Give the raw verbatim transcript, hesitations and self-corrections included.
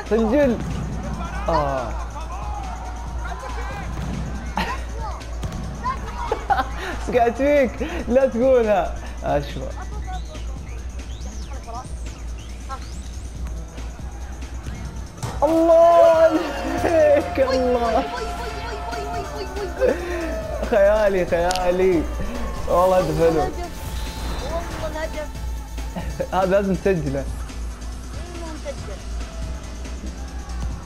سجل. اه سقعت فيك، لا تقولها. اشوى. الله عليك، الله خيالي خيالي والله، هدف حلو. والله الهدف هذا لازم تسجله.